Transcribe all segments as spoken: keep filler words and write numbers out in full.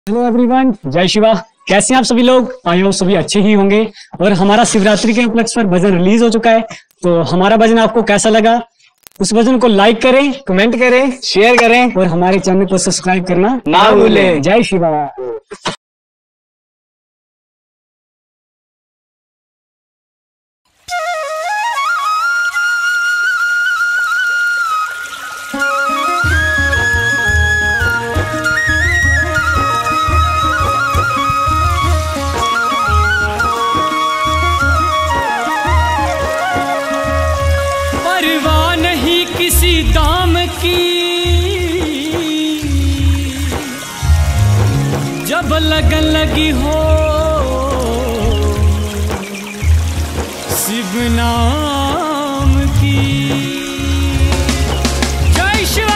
Hello everyone, जय शिवा। कैसे हैं आप सभी लोग? आई होप सभी अच्छे ही होंगे। और हमारा शिवरात्रि के उपलक्ष्य पर भजन रिलीज हो चुका है, तो हमारा भजन आपको कैसा लगा उस भजन को लाइक करें, कमेंट करें, शेयर करें और हमारे चैनल को सब्सक्राइब करना ना भूलें। जय शिवा। परवाह नहीं किसी दाम की, जब लगन लगी हो शिव नाम की। जय शिवा।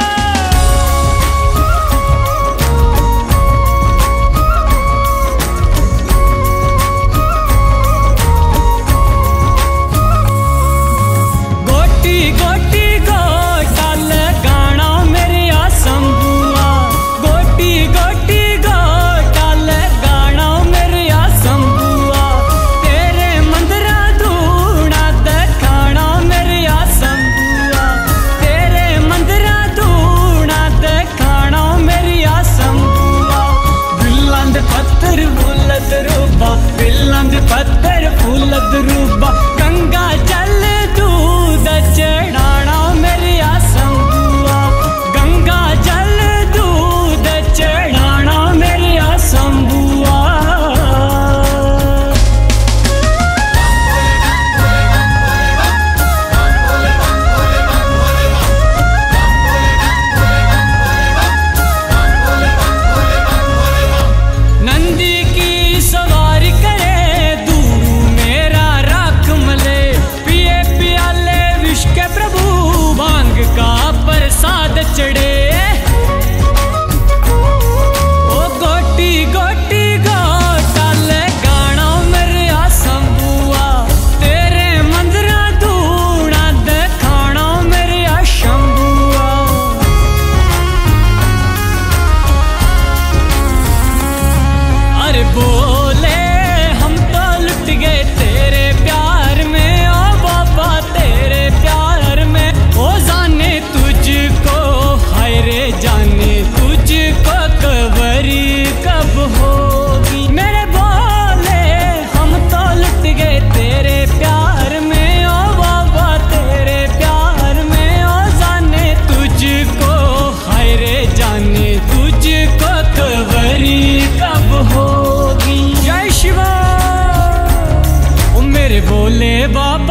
गोटी गोटाल गाना मेरे आसंबुआ, गोटी गोटी गोटाल गाना मेरे आसंबुआ, तेरे मंदिरा धूना दखाना मेरे आसंबुआ, तेरे मंदिरा धूना दखाना मेरे आसंबुआ। बिल्लांद पत्थर फूलद रूबा, बिल्लांद पत्थर फूलद रूबा, गंगा जल दूध चढ़ाना मेरे आसंबुआ, गंगा जल दूध चढ़ाना मेरे आसंबुआ। नंदी की सवारी करे दूरू मेरा राख मले, पिए पियाले विश्व के प्रभु भांग का प्रसाद चढ़े। ओ गोटी गोटी गोटाल गाना मेरे आसंबुआ, तेरे मंदिरा धूना दखाना मेरे आशंबुआ। अरे बोले हम तो लुट गए तेरे प्यार में, ओ बाबा तेरे प्यार में। ओ जाने तुझको, हाय रे जाने तुझको कबरी कब होगी। मेरे बोले हम तो लुट गए तेरे प्यार में, ओ बाबा तेरे प्यार में। ओ जाने तुझको, हाय रे जाने तुझको कबरी कब होगी। जय शिवा। ओ मेरे बोले बाबा